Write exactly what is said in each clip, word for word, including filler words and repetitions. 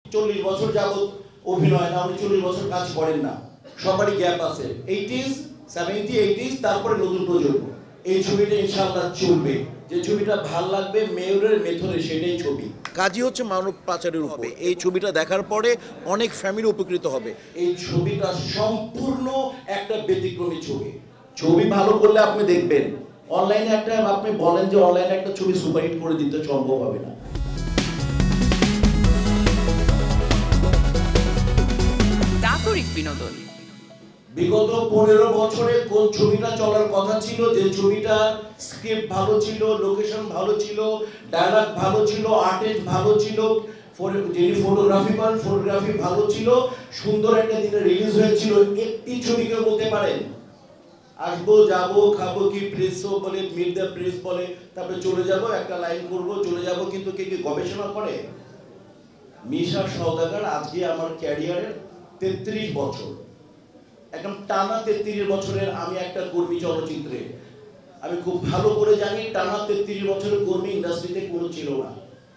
চল্লিশ বছর যাবত অভিনয় না, উনি চল্লিশ বছর কাজ করেন না, সবারই গ্যাপ আছে। এইটিজ সেভেন্টি এইটিজ তারপরে নতুন প্রজন্ম। এই ছবিটা ইনশাআল্লাহ চলবে। যে ছবিটা ভাল লাগবে মেয়রের মেথডে, সেটাই ছবি। কাজই হচ্ছে মানব পাচারের উপরে। এই ছবিটা দেখার পরে অনেক ফ্যামিলি উপকৃত হবে। এই ছবিটা সম্পূর্ণ একটা ব্যতিক্রমী ছবি। ছবি ভালো করলে আপনি দেখবেন, অনলাইনে একটা আপনি বলেন যে অনলাইনে একটা ছবি সুপারহিট করে দিতে সম্ভব হবে না। বিনোদন বিগত পনেরো বছরে কোন ছবিটা চলার কথা ছিল, যে ছবিটা স্ক্রিপ্ট ভালো ছিল, লোকেশন ভালো ছিল, ডায়লগ ভালো ছিল, আর্টিস্ট ভালো ছিল, যিনি ফটোগ্রাফি করেন ফটোগ্রাফি ভালো ছিল, সুন্দর একটা দিনে রিলিজ হয়েছিল। একটি ছবিকে বলতে পারেন আসবো যাবো খাবো কি প্রেস বলে, মিট দ্য প্রেস বলে, তারপরে চলে যাব, একটা লাইন করবো চলে যাব, কিন্তু কে কি গবেষণা করে? মিশা সওদাগর আজকে আমার ক্যারিয়ারের তেত্রিশ বছর, একদম টানা তেত্রিশ বছরের আমি একটা কর্মী চলচ্চিত্রে। আমি খুব ভালো করে জানি টানা তেত্রিশ বছরের কর্মী ইন্ডাস্ট্রিতে কোনো ছিল না।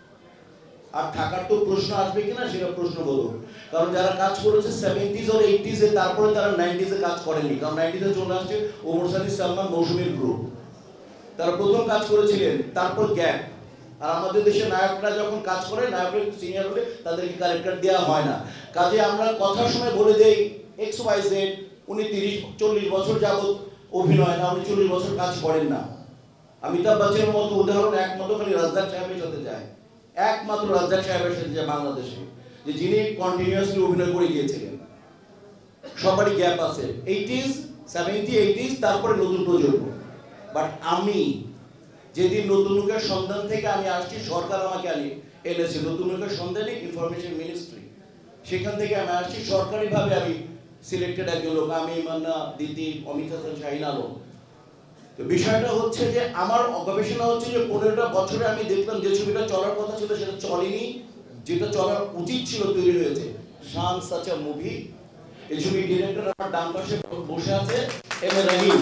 আর থাকার তো প্রশ্ন আসবে কিনা সেটা প্রশ্ন বলুন, কারণ যারা কাজ করেছে সেভেন্টিজ আর এইটিজে, তারপরে তারা নাইনটিজে কাজ করেনি, কারণ নাইনটিজে চলে আসছে ওমর সানি, সালমান, মৌসুমীর গ্রুপ, তারা প্রথম কাজ করেছিলেন, তারপর গ্যাপ। আর আমাদের দেশে নায়করা যখন কাজ করে, নায়কের সিনিয়র হলে তাদেরকে ক্যারেক্টার দেওয়া হয় না। কাজে আমরা কথার সময় বলে দেই এক্স ওয়াই জেড, উনি তিরিশ চল্লিশ বছর যাবত অভিনয় না, উনি চল্লিশ বছর কাজ করেন না। অমিতাভ বচ্চনের মতো উদাহরণ একমাত্র খালি রাজ্জাক সাহেবের সাথে যায়, একমাত্র রাজ্জাক সাহেবের সাথে যায় বাংলাদেশে, যে যিনি কন্টিনিউয়াসলি অভিনয় করে গিয়েছিলেন। সবারই গ্যাপ আছে, এইটিজ সেভেন্টি এইটিজ তারপরে নতুন প্রজন্ম। বাট আমি যেদিন নতুন লোকের সন্ধান থেকে আমি আসছি, সরকার আমাকে আনি এনেছে নতুন লোকের সন্ধানে, ইনফরমেশন মিনিস্ট্রি, সেখান থেকে আমি আসছি সরকারিভাবে আমি সিলেক্টেড একজন লোক, আমি মান্না দিদি, অমিত হাসান, শাহিন আলম। তো বিষয়টা হচ্ছে যে আমার গবেষণা হচ্ছে যে পনেরোটা বছরে আমি দেখলাম যে ছবিটা চলার কথা ছিল সেটা চলেনি, যেটা চলার উচিত ছিল তৈরি হয়েছে। শান সাচ আ মুভি। এই ছবির ডিরেক্টর আমার ডান পাশে বসে আছে, এম এ রহিম।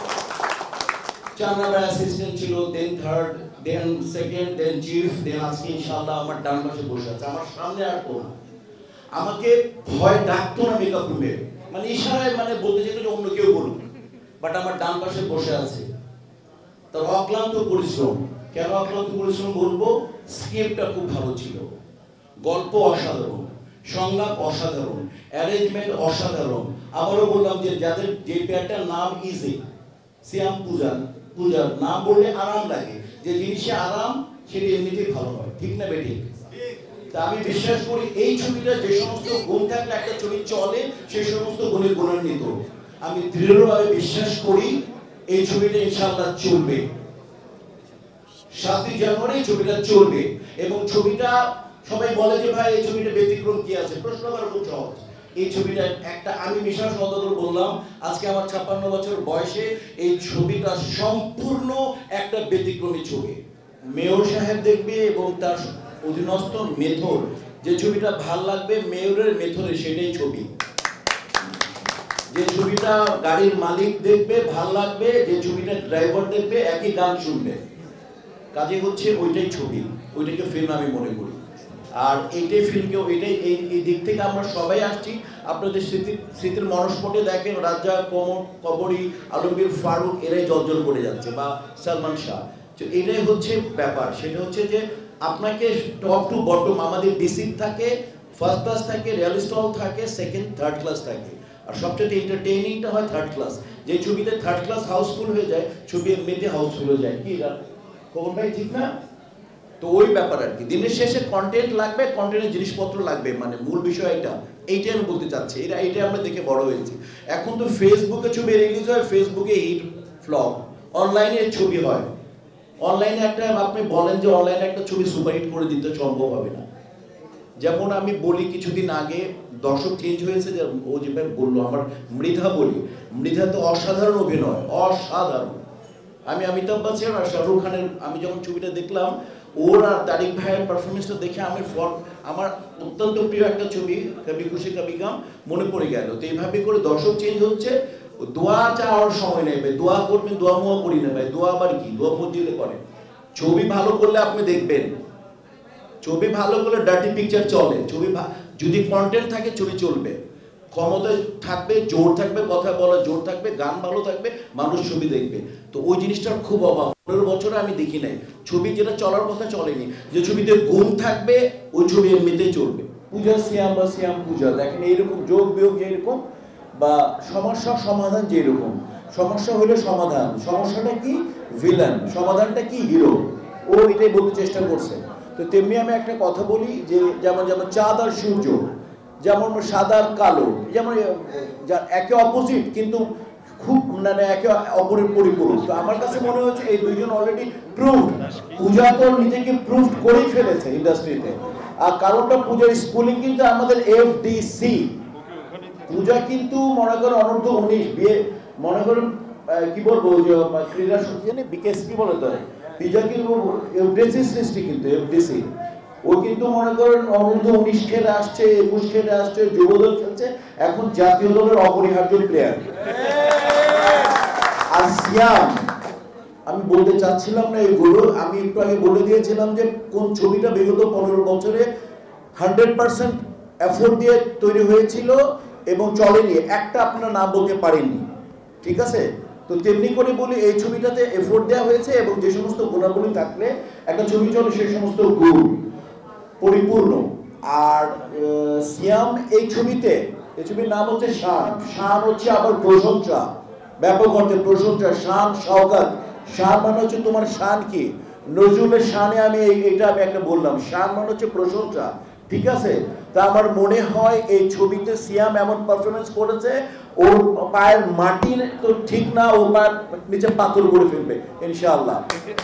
চার নাম্বার অ্যাসিস্ট্যান্ট ছিল, then third, then second, then chief, then আজকে ইনশাআল্লাহ আমার ডান পাশে বসে আছে। আমার সামনে আর কোন আমাকে ভয় ডাকতো না মেকআপ রুমে, মানে ইশারায় মানে বলতে যেত যে অন্য কেউ বলুক, বাট আমার ডান পাশে বসে আছে। তার অক্লান্ত পরিশ্রম। কেন অক্লান্ত পরিশ্রম বলবো? স্ক্রিপ্টটা খুব ভালো ছিল, গল্প অসাধারণ, সংলাপ অসাধারণ, অ্যারেঞ্জমেন্ট অসাধারণ। আবারও বললাম যে যাদের যে পেয়ারটার নাম ইজি, শ্যাম পূজার পূজার নাম বললে আরাম লাগে, যে জিনিসে আরাম সেটা এমনিতেই ভালো হয়, ঠিক না বেটি? তা আমি বিশ্বাস করি এই ছবিটা যে সমস্ত গুণ থাকলে একটা ছবি চলে, সেই সমস্ত গুণের গুণান্বিত। আমি দৃঢ়ভাবে বিশ্বাস করি এই ছবিটা ইনশাআল্লাহ চলবে। সাতই জানুয়ারি ছবিটা চলবে, এবং ছবিটা সবাই বলে যে ভাই এই ছবিটা ব্যতিক্রম কি আছে, প্রশ্ন করা খুব সহজ। এই ছবিটা একটা, আমি মিশা সওদাগর বললাম, আজকে আমার ছাপ্পান্ন বছর বয়সে এই ছবিটা সম্পূর্ণ একটা ব্যতিক্রমী ছবি। মেয়র সাহেব দেখবে এবং তার অধীনস্থ মেথড, যে ছবিটা ভাল লাগবে মেয়রের মেথডে, সেটাই ছবি। যে ছবিটা গাড়ির মালিক দেখবে ভাল লাগবে, যে ছবিটা ড্রাইভার দেখবে একই গান শুনবে, কাজে হচ্ছে ওইটাই ছবি, ওইটাকে ফিল্ম আমি মনে করি। আর এইটাই ফিল্মকেও এটাই এই দিক থেকে আমরা সবাই আসছি। আপনাদের স্মৃতি স্মৃতির মনস্পটে দেখেন রাজ্জাক, কমর, কবরী, আলমগীর ফারুক, এরাই জলজল করে যাচ্ছে, বা সালমান শাহ। তো এটাই হচ্ছে ব্যাপার, সেটা হচ্ছে যে আপনাকে টপ টু বটম আমাদের ডিসিপ থাকে, ফার্স্ট ক্লাস থাকে, রিয়ালিস্ট হল থাকে, সেকেন্ড থার্ড ক্লাস থাকে, আর সবচেয়ে এন্টারটেইনিংটা হয় থার্ড ক্লাস। যে ছবিতে থার্ড ক্লাস হাউসফুল হয়ে যায়, ছবি এমনিতে হাউসফুল হয়ে যায়। কি খবর ভাই, ঠিক না? তো ওই ব্যাপার আর কি। দিনের শেষে কন্টেন্ট লাগবে, কন্টেন্টের জিনিসপত্র লাগবে, মানে মূল বিষয় এটা, এইটাই আমি বলতে চাচ্ছি। এটা এইটাই আমরা দেখে বড় হয়েছি। এখন তো ফেসবুকে ছবি রিলিজ হয়, ফেসবুকে হিট ফ্লপ, অনলাইনে ছবি হয়। অনলাইনে একটা আপনি বলেন যে অনলাইনে একটা ছবি সুপারহিট করে দিতে সম্ভব হবে না। যেমন আমি বলি কিছুদিন আগে দর্শক চেঞ্জ হয়েছে, যে ও যেভাবে বললো, আমার মৃধা বলি, মৃধা তো অসাধারণ অভিনয়, অসাধারণ। আমি অমিতাভ বচ্চন আর শাহরুখ খানের আমি যখন ছবিটা দেখলাম, ওর আর তারিক ভাইয়ের পারফরমেন্সটা দেখে আমি আমার অত্যন্ত প্রিয় একটা ছবি কবি খুশি কবি গম মনে পড়ে গেল। তো এইভাবে করে দর্শক চেঞ্জ হচ্ছে। দোয়া চাওয়ার সময় নেই ভাই, দোয়া করবেন, দোয়া মোয়া করি না ভাই, দোয়া আবার কি, দোয়া মসজিদে করেন। ছবি ভালো করলে আপনি দেখবেন, ছবি ভালো করলে ডার্টি পিকচার চলে, ছবি যদি কন্টেন্ট থাকে ছবি চলবে, ক্ষমতায় থাকবে, জোর থাকবে, কথা বলার জোর থাকবে, গান ভালো থাকবে, মানুষ ছবি দেখবে। তো ওই জিনিসটার খুব অভাব, পনেরো বছরে আমি দেখি নাই ছবি যেটা চলার কথা চলেনি, যে ছবিতে গুণ থাকবে ওই ছবি এমনিতেই চলবে। পূজা সিয়াম বা সিয়াম পূজা, দেখেন এইরকম যোগ বিয়োগ যেরকম বা সমস্যা সমাধান যেরকম, সমস্যা হলো সমাধান, সমস্যাটা কি ভিলেন, সমাধানটা কি হিরো, ও এটাই বলতে চেষ্টা করছে। তো তেমনি আমি একটা কথা বলি যে যেমন যেমন চাঁদ আর সূর্য, যেমন সাদা আর কালো, যেমন একে অপোজিট কিন্তু খুব মানে একে অপরের পরিপূরক। তো আমার কাছে মনে হচ্ছে এই দুইজন অলরেডি প্রুভড, পূজা তো নিজেকে প্রুভ করেই ফেলেছে ইন্ডাস্ট্রিতে। আর কারণটা পূজার স্কুলিং কিন্তু আমাদের এফডিসি, পূজা কিন্তু মনে করেন অনূর্ধ্ব উনিশ বিয়ে মনে করেন কি বলবো যে ক্রীড়া জানি বিকেএস কি বলে তো পূজা কিন্তু এফডিসি সৃষ্টি, কিন্তু এফডিসি ও কিন্তু মনে করেন অনূর্ধ্ব উনিশ খেলে আসছে, একুশ খেলে আসছে, যুবদল খেলছে, এখন জাতীয় দলের অপরিহার্য প্লেয়ার। আর সিয়াম আমি বলতে চাচ্ছিলাম না এগুলো, আমি একটু আগে বলে দিয়েছিলাম যে কোন ছবিটা বিগত পনেরো বছরে হান্ড্রেড পার্সেন্ট এফোর্ট দিয়ে তৈরি হয়েছিল এবং চলেনি, একটা আপনারা নাম বলতে পারেননি, ঠিক আছে? তো তেমনি করে বলি এই ছবিটাতে এফোর্ট দেওয়া হয়েছে এবং যে সমস্ত গুণাবলী থাকলে একটা ছবি চলে সেই সমস্ত গুণ পরিপূর্ণ। আর সিয়াম এই ছবিতে, এই ছবির নাম হচ্ছে শান, শান হচ্ছে আবার প্রশংসা, ব্যাপক অর্থে প্রশংসা, শান সওগাত। শান মানে হচ্ছে তোমার শান কি, নজরুলের শানে আমি এটা আমি একটা বললাম, শান মানে হচ্ছে প্রশংসা, ঠিক আছে? তা আমার মনে হয় এই ছবিতে সিয়াম এমন পারফরমেন্স করেছে, ওর পায়ের মাটি তো ঠিক না, ও পায়ের নিচে পাথর করে ফেলবে ইনশাআল্লাহ।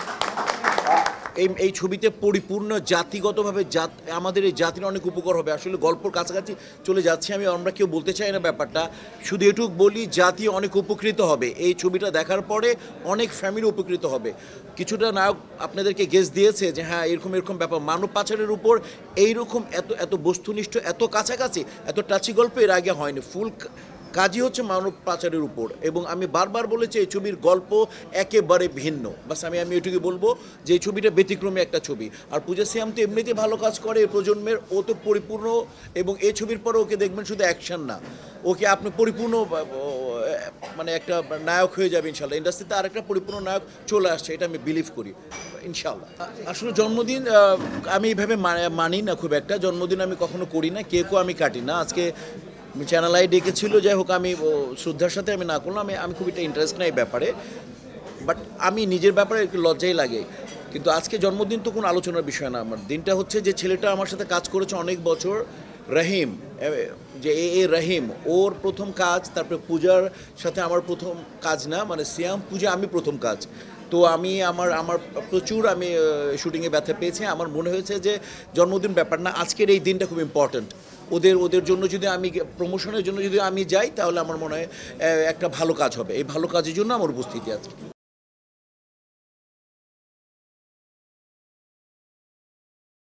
এই এই ছবিতে পরিপূর্ণ জাতিগতভাবে জাত আমাদের এই জাতির অনেক উপকার হবে। আসলে গল্পর কাছাকাছি চলে যাচ্ছে, আমি আমরা কেউ বলতে চাই না ব্যাপারটা, শুধু এটুকু বলি জাতি অনেক উপকৃত হবে এই ছবিটা দেখার পরে, অনেক ফ্যামিলি উপকৃত হবে। কিছুটা নায়ক আপনাদেরকে গেস দিয়েছে যে হ্যাঁ এরকম এরকম ব্যাপার, মানব পাচারের উপর এইরকম এত এত বস্তুনিষ্ঠ, এত কাছাকাছি, এত টাচি গল্প এর আগে হয়নি। ফুল কাজই হচ্ছে মানব পাচারের উপর, এবং আমি বারবার বলেছি এই ছবির গল্প একেবারে ভিন্ন। বাস আমি আমি এটুকু বলবো যে এই ছবিটা ব্যতিক্রমী একটা ছবি। আর পূজা সিয়াম তো এমনিতেই ভালো কাজ করে এই প্রজন্মের, ও তো পরিপূর্ণ, এবং এই ছবির পরে ওকে দেখবেন শুধু অ্যাকশন না, ওকে আপনি পরিপূর্ণ মানে একটা নায়ক হয়ে যাবে ইনশাল্লাহ। ইন্ডাস্ট্রিতে আরেকটা পরিপূর্ণ নায়ক চলে আসছে, এটা আমি বিলিভ করি ইনশাল্লাহ। আসলে জন্মদিন আমি এইভাবে মানি না খুব একটা, জন্মদিন আমি কখনো করি না, কেকও আমি কাটি না। আজকে চ্যানেল আই ডেকেছিল, যাই হোক আমি শ্রদ্ধার সাথে আমি না করলাম, আমি আমি খুব একটা ইন্টারেস্ট নাই এই ব্যাপারে, বাট আমি নিজের ব্যাপারে একটু লজ্জাই লাগে। কিন্তু আজকে জন্মদিন তো কোনো আলোচনার বিষয় না, আমার দিনটা হচ্ছে যে ছেলেটা আমার সাথে কাজ করেছে অনেক বছর, রহিম, যে এ এ রহিম, ওর প্রথম কাজ, তারপরে পূজার সাথে আমার প্রথম কাজ না, মানে সিয়াম পূজা আমি প্রথম কাজ। তো আমি আমার আমার প্রচুর আমি শুটিংয়ে ব্যথা পেয়েছি, আমার মনে হয়েছে যে জন্মদিন ব্যাপার না, আজকের এই দিনটা খুব ইম্পর্ট্যান্ট ওদের ওদের জন্য। যদি আমি প্রমোশনের জন্য যদি আমি যাই তাহলে আমার মনে হয় একটা ভালো কাজ হবে, এই ভালো কাজের জন্য আমার উপস্থিতি আছে।